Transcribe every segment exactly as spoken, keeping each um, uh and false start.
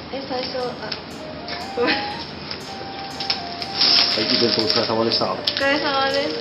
え、最初、あ、 はい、イベントお疲れ様でした。 お疲れ様でした。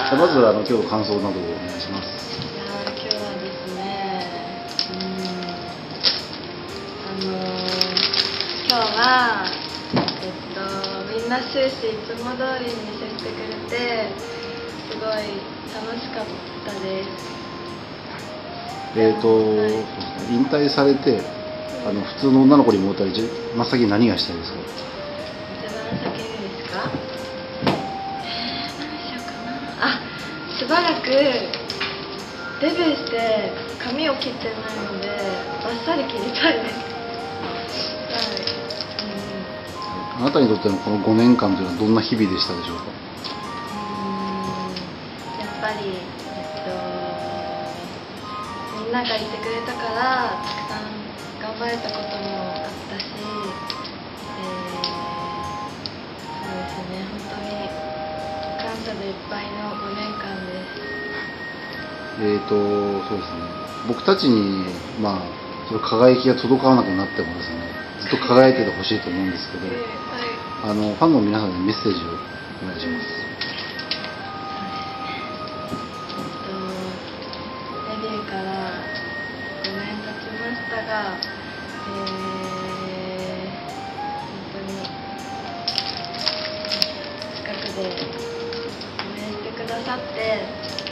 まずあの今日の感想などをお願いします。 いやー、今日はですね、うん、あのー、今日はえっとみんな終始いつも通りに接してくれてすごい楽しかったです。 えっ、ー、と、はい、引退されて、あの普通の女の子に戻ったら真っ先に何がしたいですか？ 一番先にですか？えー、何しようかな。あ、しばらくデビューして髪を切ってないのでバッサリ切りたいです。はい、 うん、あなたにとってのこのごねんかんというのはどんな日々でしたでしょうか？ うん、やっぱり、えっと、みんながいてくれたからたくさん頑張れたこともあったし、えー、そうですね、本当に感謝でいっぱいのごねんかんです。 えーと、そうですね、僕たちに、まあ、その輝きが届かなくなってもですね、ずっと輝いててほしいと思うんですけど、 えーはい、 あのファンの皆さんにメッセージをお願いします。 デビューからごねん経ちましたが、えー、本当に近くで応援してくださって、え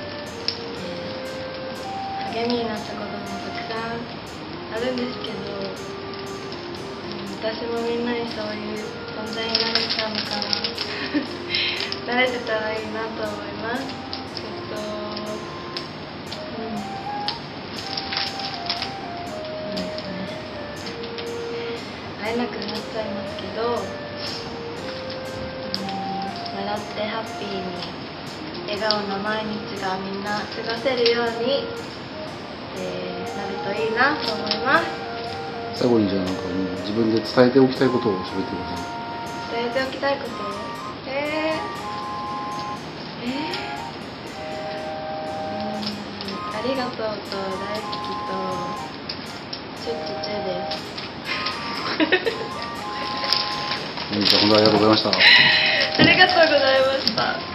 ー、励みになったこともたくさんあるんですけど、私もみんなにそういう存在になれたのかな慣れてたらいいなと思います。えっと会えなくなっちゃいますけど、うん、笑ってハッピーに笑顔の毎日がみんな過ごせるように、えー、なるといいなと思います。 最後にじゃあなんか自分で伝えておきたいことを喋ってください。 伝えておきたいこと、えー、えー、うん、ありがとうと大好きとチュッチュチュです本日は本当にありがとうございました。 ありがとうございました。